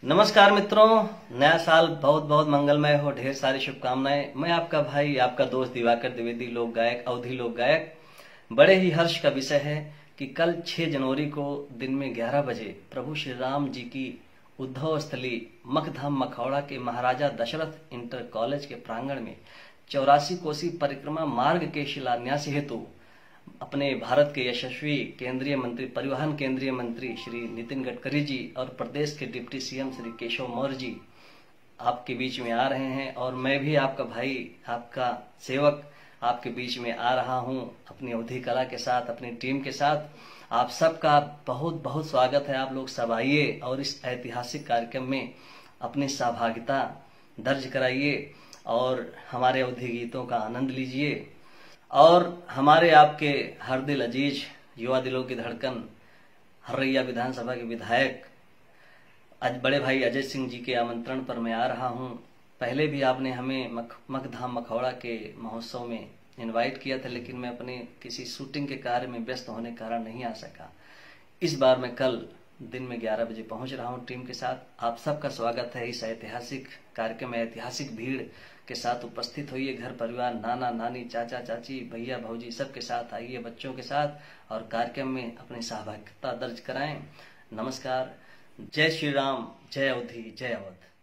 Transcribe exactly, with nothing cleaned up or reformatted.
नमस्कार मित्रों, नया साल बहुत बहुत मंगलमय हो, ढेर सारी शुभकामनाएं। मैं आपका भाई, आपका दोस्त दिवाकर द्विवेदी, लोक गायक, अवधी लोक गायक। बड़े ही हर्ष का विषय है कि कल छह जनवरी को दिन में ग्यारह बजे प्रभु श्री राम जी की उद्धव स्थली मखधाम मखौड़ा के महाराजा दशरथ इंटर कॉलेज के प्रांगण में चौरासी कोसी परिक्रमा मार्ग के शिलान्यास हेतु अपने भारत के यशस्वी केंद्रीय मंत्री, परिवहन केंद्रीय मंत्री श्री नितिन गडकरी जी और प्रदेश के डिप्टी सीएम श्री केशव मौर्य जी आपके बीच में आ रहे हैं। और मैं भी आपका भाई, आपका सेवक आपके बीच में आ रहा हूं अपनी अवधी कला के साथ, अपनी टीम के साथ। आप सबका बहुत बहुत स्वागत है। आप लोग सब आइए और इस ऐतिहासिक कार्यक्रम में अपनी सहभागिता दर्ज कराइए और हमारे अवधी गीतों का आनंद लीजिए। और हमारे आपके हर दिल अजीज, युवा दिलों की धड़कन, हर्रैया विधानसभा के विधायक आज बड़े भाई अजय सिंह जी के आमंत्रण पर मैं आ रहा हूं। पहले भी आपने हमें मख, मखधाम मखौड़ा के महोत्सव में इनवाइट किया था, लेकिन मैं अपने किसी शूटिंग के कार्य में व्यस्त होने के कारण नहीं आ सका। इस बार मैं कल दिन में ग्यारह बजे पहुंच रहा हूं टीम के साथ। आप सबका स्वागत है इस ऐतिहासिक कार्यक्रम में। ऐतिहासिक भीड़ के साथ उपस्थित होइए, घर परिवार, नाना नानी, चाचा चाची, भैया भौजी सबके साथ आइए, बच्चों के साथ, और कार्यक्रम में अपनी सहभागिता दर्ज कराएं। नमस्कार। जय श्री राम, जय अवधी, जय अवध।